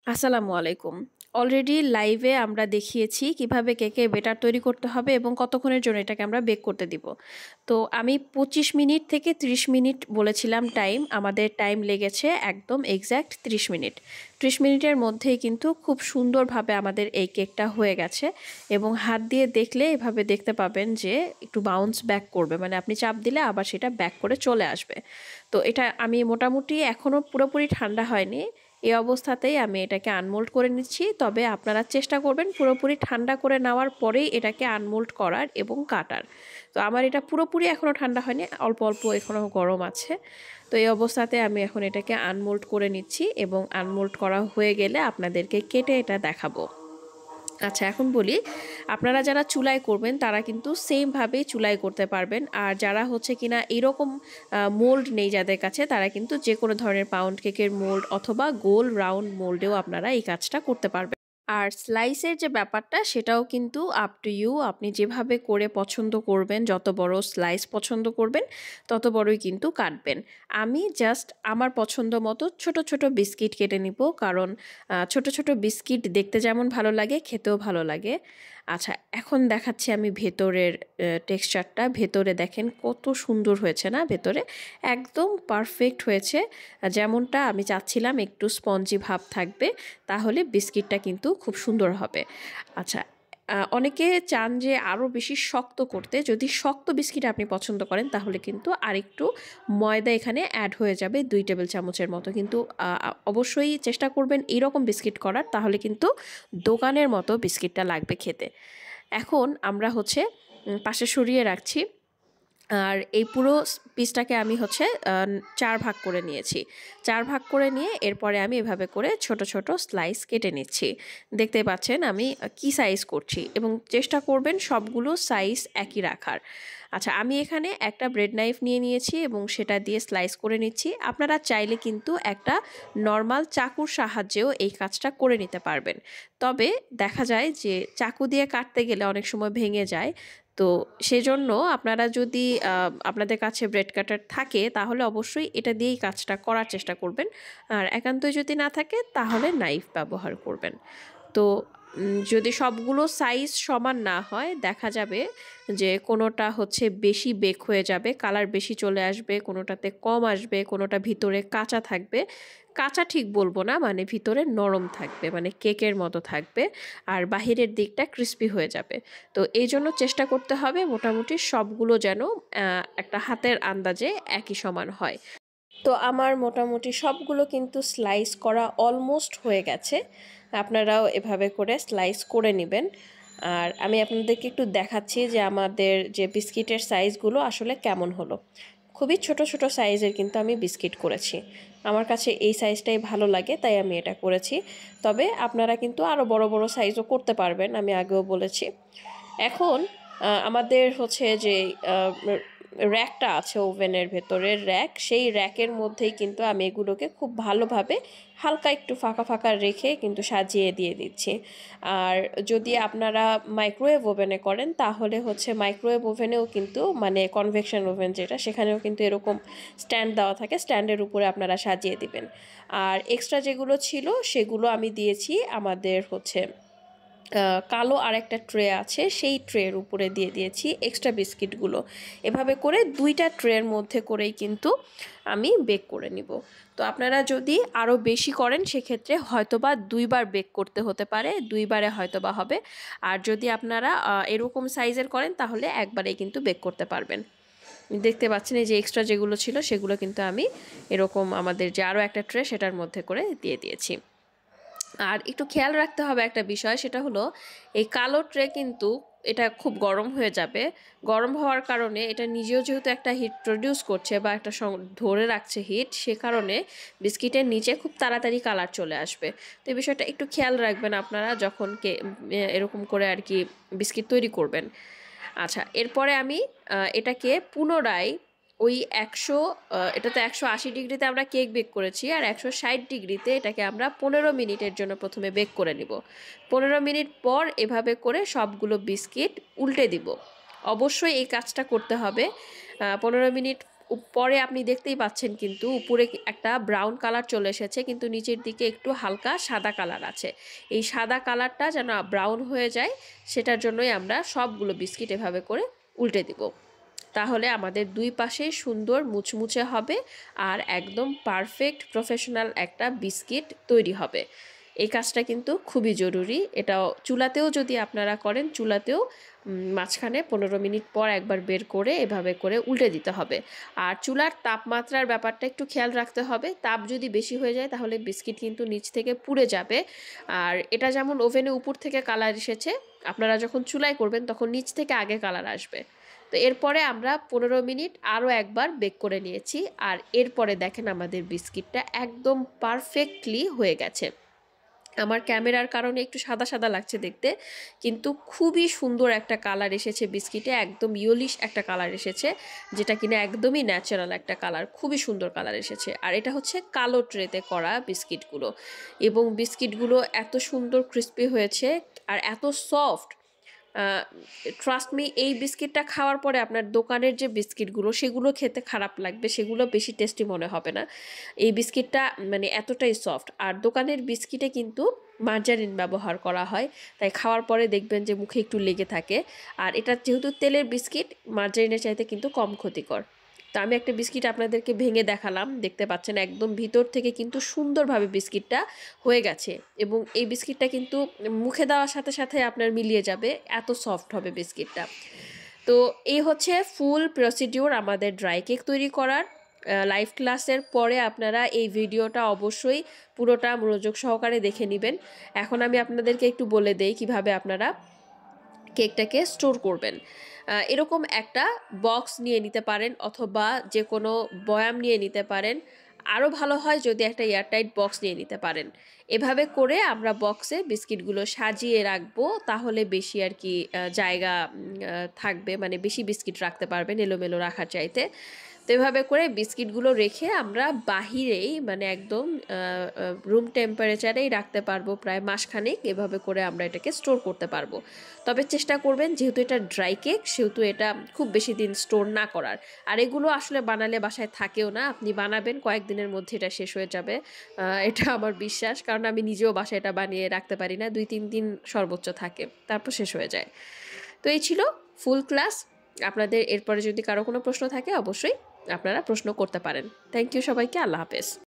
আসসালামু আলাইকুম। অলরেডি লাইভে আমরা দেখিয়েছি কিভাবে কেকের বেটার তৈরি করতে হবে এবং কতক্ষণের জন্য এটাকে আমরা বেক করতে দিব। তো আমি 25 মিনিট থেকে 30 মিনিট বলেছিলাম টাইম। আমাদের টাইম লেগেছে একদম এক্স্যাক্ট 30 মিনিট। 30 মিনিটের মধ্যেই কিন্তু খুব সুন্দরভাবে আমাদের এই কেকটা হয়ে গেছে এবং হাত দিয়ে দেখলে এভাবে দেখতে পাবেন যে একটু বাউন্স ব্যাক করবে, মানে আপনি চাপ দিলে আবার সেটা ব্যাক করে চলে আসবে। তো এটা আমি মোটামুটি এখনও পুরোপুরি ঠান্ডা হয়নি, এই অবস্থাতেই আমি এটাকে আনমোল্ড করে নিচ্ছি। তবে আপনারা চেষ্টা করবেন পুরোপুরি ঠান্ডা করে নেওয়ার পরেই এটাকে আনমোল্ড করার এবং কাটার। তো আমার এটা পুরোপুরি এখনও ঠান্ডা হয়নি, অল্প অল্প এখনও গরম আছে। তো এই অবস্থাতে আমি এখন এটাকে আনমোল্ড করে নিচ্ছি এবং আনমোল্ড করা হয়ে গেলে আপনাদেরকে কেটে এটা দেখাবো। আচ্ছা, এখন বলি, আপনারা যারা চুলায় করবেন তারা কিন্তু সেমভাবেই চুলায় করতে পারবেন। আর যারা হচ্ছে কিনা এরকম মোল্ড নেই যাদের কাছে, তারা কিন্তু যে কোনো ধরনের পাউন্ড কেকের মোল্ড অথবা গোল রাউন্ড মোল্ডেও আপনারা এই কাজটা করতে পারবেন। আর স্লাইসের যে ব্যাপারটা সেটাও কিন্তু আপ টু ইউ, আপনি যেভাবে করে পছন্দ করবেন, যত বড় স্লাইস পছন্দ করবেন তত বড়ই কিন্তু কাটবেন। আমি জাস্ট আমার পছন্দ মতো ছোট ছোট বিস্কিট কেটে নিব, কারণ ছোট ছোট বিস্কিট দেখতে যেমন ভালো লাগে খেতেও ভালো লাগে। আচ্ছা, এখন দেখাচ্ছি আমি ভেতরের টেক্সচারটা। ভেতরে দেখেন কত সুন্দর হয়েছে না, ভেতরে একদম পারফেক্ট হয়েছে, যেমনটা আমি চাচ্ছিলাম। একটু স্পঞ্জি ভাব থাকবে, তাহলে বিস্কিটটা কিন্তু খুব সুন্দর হবে। আচ্ছা, অনেকে চান যে আরও বেশি শক্ত করতে। যদি শক্ত বিস্কিট আপনি পছন্দ করেন তাহলে কিন্তু আরেকটু ময়দা এখানে অ্যাড হয়ে যাবে 2 টেবিল চামচের মতো। কিন্তু অবশ্যই চেষ্টা করবেন এইরকম বিস্কিট করার, তাহলে কিন্তু দোকানের মতো বিস্কিটটা লাগবে খেতে। এখন আমরা হচ্ছে পাশে সরিয়ে রাখছি। আর এই পুরো পিসটাকে আমি হচ্ছে 4 ভাগ করে নিয়েছি। 4 ভাগ করে নিয়ে এরপরে আমি এভাবে করে ছোট ছোট স্লাইস কেটে নিচ্ছি। দেখতে পাচ্ছেন আমি কি সাইজ করছি, এবং চেষ্টা করবেন সবগুলো সাইজ একই রাখার। আচ্ছা, আমি এখানে একটা ব্রেড নাইফ নিয়ে নিয়েছি এবং সেটা দিয়ে স্লাইস করে নিচ্ছি। আপনারা চাইলে কিন্তু একটা নর্মাল চাকুর সাহায্যেও এই কাজটা করে নিতে পারবেন। তবে দেখা যায় যে চাকু দিয়ে কাটতে গেলে অনেক সময় ভেঙে যায়। তো সেজন্য আপনারা যদি আপনাদের কাছে ব্রেড কাটার থাকে তাহলে অবশ্যই এটা দিয়েই কাজটা করার চেষ্টা করবেন। আর একান্তই যদি না থাকে তাহলে নাইফ ব্যবহার করবেন। তো যদি সবগুলো সাইজ সমান না হয়, দেখা যাবে যে কোনোটা হচ্ছে বেশি বেক হয়ে যাবে, কালার বেশি চলে আসবে, কোনোটাতে কম আসবে, কোনোটা ভিতরে কাঁচা থাকবে। কাঁচা ঠিক বলবো না, মানে ভিতরে নরম থাকবে, মানে কেকের মতো থাকবে, আর বাহিরের দিকটা ক্রিস্পি হয়ে যাবে। তো এই জন্য চেষ্টা করতে হবে মোটামুটি সবগুলো যেন একটা হাতের আন্দাজে একই সমান হয়। তো আমার মোটামুটি সবগুলো কিন্তু স্লাইস করা অলমোস্ট হয়ে গেছে। আপনারাও এভাবে করে স্লাইস করে নেবেন। আর আমি আপনাদেরকে একটু দেখাচ্ছি যে আমাদের যে বিস্কিটের সাইজগুলো আসলে কেমন হলো। খুবই ছোট ছোট সাইজের কিন্তু আমি বিস্কিট করেছি। আমার কাছে এই সাইজটাই ভালো লাগে, তাই আমি এটা করেছি। তবে আপনারা কিন্তু আরও বড় বড় সাইজও করতে পারবেন, আমি আগেও বলেছি। এখন আমাদের হচ্ছে যে র্যাকটা আছে ওভেনের ভেতরের র্যাক, সেই র্যাকের মধ্যেই কিন্তু আমি এগুলোকে খুব ভালোভাবে হালকা একটু ফাঁকা ফাঁকা রেখে কিন্তু সাজিয়ে দিয়ে দিচ্ছি। আর যদি আপনারা মাইক্রোওয়েভ ওভেনে করেন তাহলে হচ্ছে মাইক্রোওয়েভ ওভেনেও কিন্তু, মানে কনভেকশন ওভেন যেটা, সেখানেও কিন্তু এরকম স্ট্যান্ড দেওয়া থাকে, স্ট্যান্ডের উপরে আপনারা সাজিয়ে দিবেন। আর এক্সট্রা যেগুলো ছিল সেগুলো আমি দিয়েছি আমাদের হচ্ছে কালো আরেকটা ট্রে আছে, সেই ট্রের উপরে দিয়ে দিয়েছি এক্সট্রা বিস্কিটগুলো। এভাবে করে 2টা ট্রের মধ্যে করেই কিন্তু আমি বেক করে নিব। তো আপনারা যদি আরও বেশি করেন সেক্ষেত্রে হয়তোবা 2বার বেক করতে হতে পারে, 2বারে হয়তোবা হবে। আর যদি আপনারা এরকম সাইজের করেন তাহলে একবারেই কিন্তু বেক করতে পারবেন। দেখতে পাচ্ছেন এই যে এক্সট্রা যেগুলো ছিল সেগুলো কিন্তু আমি এরকম আমাদের যে আরও একটা ট্রে সেটার মধ্যে করে দিয়ে দিয়েছি। আর একটু খেয়াল রাখতে হবে একটা বিষয়, সেটা হলো এই কালো ট্রে কিন্তু এটা খুব গরম হয়ে যাবে। গরম হওয়ার কারণে এটা নিজেও যেহেতু একটা হিট প্রডিউস করছে বা একটা ধরে রাখছে হিট, সে কারণে বিস্কিটের নিচে খুব তাড়াতাড়ি কালার চলে আসবে। তো এই বিষয়টা একটু খেয়াল রাখবেন আপনারা যখন এরকম করে আর কি বিস্কিট তৈরি করবেন। আচ্ছা, এরপরে আমি এটাকে পুনরায় ওই 180 ডিগ্রিতে আমরা কেক বেক করেছি, আর 160 ডিগ্রিতে এটাকে আমরা 15 মিনিটের জন্য প্রথমে বেক করে নিব। 15 মিনিট পর এভাবে করে সবগুলো বিস্কিট উল্টে দিব। অবশ্যই এই কাজটা করতে হবে। 15 মিনিট পরে আপনি দেখতেই পাচ্ছেন কিন্তু উপরে একটা ব্রাউন কালার চলে এসেছে, কিন্তু নিচের দিকে একটু হালকা সাদা কালার আছে। এই সাদা কালারটা যেন ব্রাউন হয়ে যায়, সেটার জন্যই আমরা সবগুলো বিস্কিট এভাবে করে উল্টে দিব। তাহলে আমাদের দুই পাশে সুন্দর মুচমুচে হবে আর একদম পারফেক্ট প্রফেশনাল একটা বিস্কিট তৈরি হবে। এই কাজটা কিন্তু খুবই জরুরি। এটাও চুলাতেও যদি আপনারা করেন, চুলাতেও মাঝখানে 15 মিনিট পর একবার বের করে এভাবে করে উল্টে দিতে হবে। আর চুলার তাপমাত্রার ব্যাপারটা একটু খেয়াল রাখতে হবে। তাপ যদি বেশি হয়ে যায় তাহলে বিস্কিট কিন্তু নিচ থেকে পুড়ে যাবে। আর এটা যেমন ওভেনে উপর থেকে কালার এসেছে, আপনারা যখন চুলায় করবেন তখন নিচ থেকে আগে কালার আসবে। তো এরপরে আমরা 15 মিনিট আরও একবার বেক করে নিয়েছি। আর এরপরে দেখেন আমাদের বিস্কিটটা একদম পারফেক্টলি হয়ে গেছে। আমার ক্যামেরার কারণে একটু সাদা সাদা লাগছে দেখতে, কিন্তু খুবই সুন্দর একটা কালার এসেছে বিস্কিটে, একদম ইয়েলিশ একটা কালার এসেছে, যেটা কিনা একদমই ন্যাচারাল একটা কালার, খুবই সুন্দর কালার এসেছে। আর এটা হচ্ছে কালো ট্রেতে করা বিস্কিটগুলো, এবং বিস্কিটগুলো এত সুন্দর ক্রিস্পি হয়েছে আর এত সফট। ট্রাস্ট মি, এই বিস্কিটটা খাওয়ার পরে আপনার দোকানের যে বিস্কিটগুলো সেগুলো খেতে খারাপ লাগবে, সেগুলো বেশি টেস্টি মনে হবে না। এই বিস্কিটটা মানে এতটাই সফট। আর দোকানের বিস্কিটে কিন্তু মার্জারিন ব্যবহার করা হয়, তাই খাওয়ার পরে দেখবেন যে মুখে একটু লেগে থাকে। আর এটা যেহেতু তেলের বিস্কিট, মার্জারিনের চাইতে কিন্তু কম ক্ষতিকর। তো আমি একটা বিস্কিট আপনাদেরকে ভেঙে দেখালাম, দেখতে পাচ্ছেন একদম ভিতর থেকে কিন্তু সুন্দরভাবে বিস্কিটটা হয়ে গেছে, এবং এই বিস্কিটটা কিন্তু মুখে দেওয়ার সাথে সাথে আপনার মিলিয়ে যাবে, এত সফট হবে বিস্কিটটা। তো এই হচ্ছে ফুল প্রসিডিউর আমাদের ড্রাই কেক তৈরি করার। লাইভ ক্লাসের পরে আপনারা এই ভিডিওটা অবশ্যই পুরোটা মনোযোগ সহকারে দেখে নেবেন। এখন আমি আপনাদেরকে একটু বলে দেই কিভাবে আপনারা কেকটাকে স্টোর করবেন। এরকম একটা বক্স নিয়ে নিতে পারেন, অথবা যে কোনো বয়াম নিয়ে নিতে পারেন। আরও ভালো হয় যদি একটা এয়ারটাইট বক্স নিয়ে নিতে পারেন। এভাবে করে আমরা বক্সে বিস্কিটগুলো সাজিয়ে রাখবো, তাহলে বেশি আর কি জায়গা থাকবে, মানে বেশি বিস্কিট রাখতে পারবেন এলোমেলো রাখার চাইতে। তো এভাবে করে বিস্কিটগুলো রেখে আমরা বাহিরেই, মানে একদম রুম টেম্পারেচারেই রাখতে পারবো প্রায় মাসখানেক। এভাবে করে আমরা এটাকে স্টোর করতে পারবো। তবে চেষ্টা করবেন, যেহেতু এটা ড্রাই কেক, সেহেতু এটা খুব বেশি দিন স্টোর না করার। আর এগুলো আসলে বানালে বাসায় থাকেও না, আপনি বানাবেন কয়েকদিনের মধ্যে এটা শেষ হয়ে যাবে, এটা আমার বিশ্বাস। কারণ আমি নিজেও বাসায় এটা বানিয়ে রাখতে পারি না, 2-3 দিন সর্বোচ্চ থাকে, তারপর শেষ হয়ে যায়। তো এই ছিল ফুল ক্লাস। আপনাদের এরপরে যদি কারো কোনো প্রশ্ন থাকে অবশ্যই আপনারা প্রশ্ন করতে পারেন। থ্যাংক ইউ সবাইকে, আল্লাহ হাফেজ।